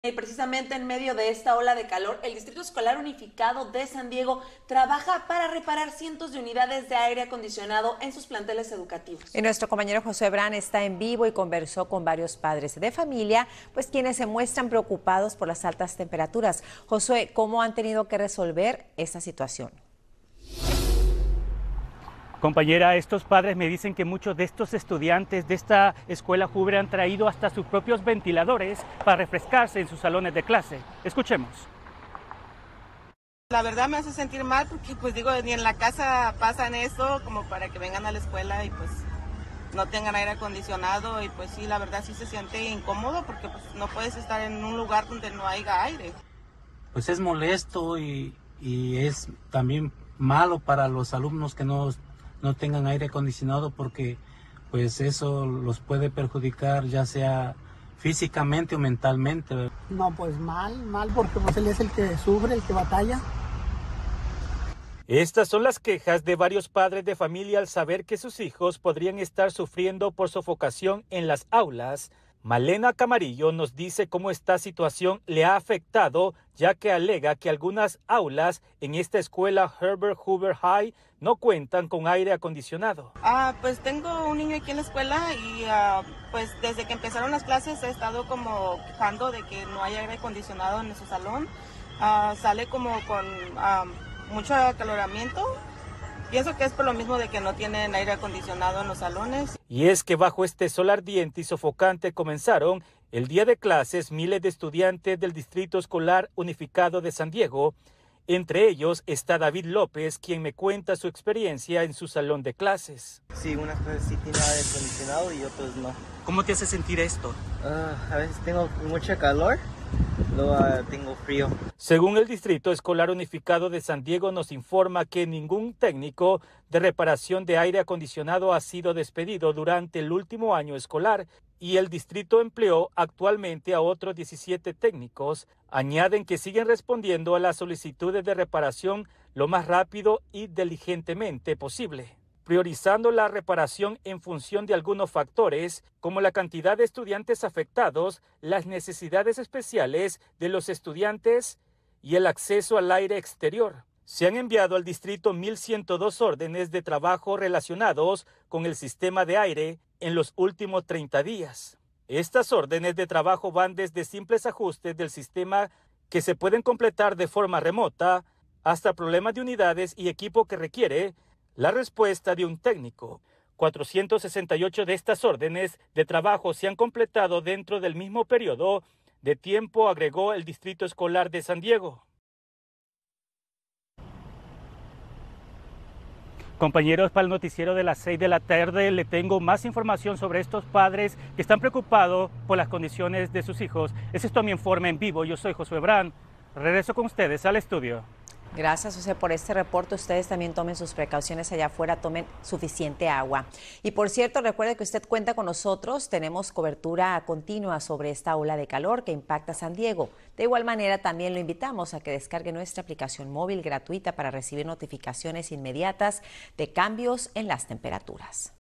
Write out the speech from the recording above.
Y precisamente en medio de esta ola de calor, el Distrito Escolar Unificado de San Diego trabaja para reparar cientos de unidades de aire acondicionado en sus planteles educativos. Y nuestro compañero José Brán está en vivo y conversó con varios padres de familia, pues quienes se muestran preocupados por las altas temperaturas. Josué, ¿cómo han tenido que resolver esta situación? Compañera, estos padres me dicen que muchos de estos estudiantes de esta escuela Hoover han traído hasta sus propios ventiladores para refrescarse en sus salones de clase. Escuchemos. La verdad me hace sentir mal porque pues digo, ni en la casa pasan eso como para que vengan a la escuela y pues no tengan aire acondicionado y pues sí, la verdad sí se siente incómodo porque pues no puedes estar en un lugar donde no haya aire. Pues es molesto y es también malo para los alumnos que no tengan aire acondicionado porque pues eso los puede perjudicar ya sea físicamente o mentalmente. No, pues mal porque pues él es el que sufre, el que batalla. Estas son las quejas de varios padres de familia al saber que sus hijos podrían estar sufriendo por sofocación en las aulas. Malena Camarillo nos dice cómo esta situación le ha afectado, ya que alega que algunas aulas en esta escuela Herbert Hoover High no cuentan con aire acondicionado. Pues tengo un niño aquí en la escuela y pues desde que empezaron las clases he estado como quejando de que no hay aire acondicionado en su salón. Sale como con mucho acaloramiento. Pienso que es por lo mismo de que no tienen aire acondicionado en los salones. Y es que bajo este sol ardiente y sofocante comenzaron el día de clases miles de estudiantes del Distrito Escolar Unificado de San Diego. Entre ellos está David López, quien me cuenta su experiencia en su salón de clases. Sí, unas clases sí tienen aire acondicionado y otras no. ¿Cómo te hace sentir esto? A veces tengo mucha calor, luego tengo frío. Según el Distrito Escolar Unificado de San Diego nos informa que ningún técnico de reparación de aire acondicionado ha sido despedido durante el último año escolar y el distrito empleó actualmente a otros 17 técnicos. Añaden que siguen respondiendo a las solicitudes de reparación lo más rápido y diligentemente posible, priorizando la reparación en función de algunos factores, como la cantidad de estudiantes afectados, las necesidades especiales de los estudiantes y el acceso al aire exterior. Se han enviado al distrito 1.102 órdenes de trabajo relacionados con el sistema de aire en los últimos 30 días. Estas órdenes de trabajo van desde simples ajustes del sistema que se pueden completar de forma remota hasta problemas de unidades y equipo que requiere la respuesta de un técnico. 468 de estas órdenes de trabajo se han completado dentro del mismo periodo de tiempo, agregó el Distrito Escolar de San Diego. Compañeros, para el noticiero de las 6 de la tarde le tengo más información sobre estos padres que están preocupados por las condiciones de sus hijos. Ese es todo mi informe en vivo. Yo soy Josué Brán. Regreso con ustedes al estudio. Gracias, José, por este reporte. Ustedes también tomen sus precauciones allá afuera, tomen suficiente agua. Y por cierto, recuerde que usted cuenta con nosotros. Tenemos cobertura continua sobre esta ola de calor que impacta San Diego. De igual manera, también lo invitamos a que descargue nuestra aplicación móvil gratuita para recibir notificaciones inmediatas de cambios en las temperaturas.